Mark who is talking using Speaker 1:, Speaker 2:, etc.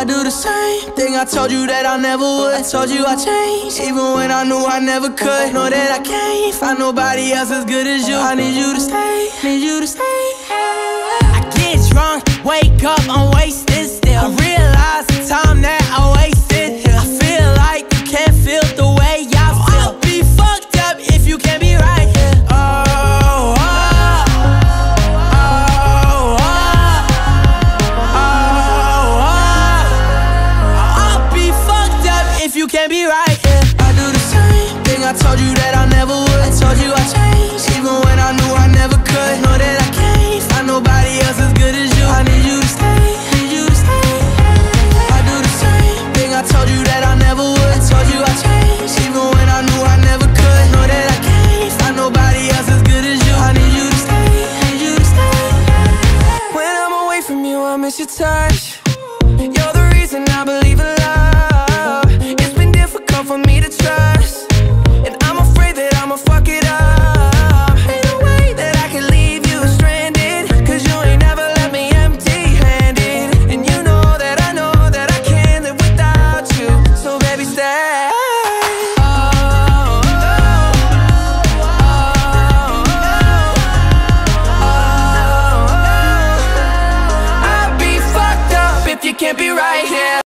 Speaker 1: do the same thing I told you that I never would. I told you I changed, even when I knew I never could. Know that I can't find nobody else as good as you. I need you to stay, need you to stay. I get drunk, wake up, I'm wasted still. I realize the time that I wasted here. I feel like you can't feel the way I feel. I'll be fucked up if you can't be right here. You can't be right, yeah. I do the same thing I told you that I never would. I told you I changed, even when I knew I never could. Know that I can't find nobody else as good as you. I need you to stay, need you to stay. I do the same thing I told you that I never would. I told you I changed, even when I knew I never could. Know that I can't find nobody else as good as you. I need you to stay, need you to stay. When I'm away from you, I miss your touch. You're the reason I believe in love. For me to trust, and I'm afraid that I'ma fuck it up. Ain't no way that I can leave you stranded, cause you ain't never left me empty-handed. And you know that I can't live without you. So baby, stay. I'd be fucked up if you can't be right here.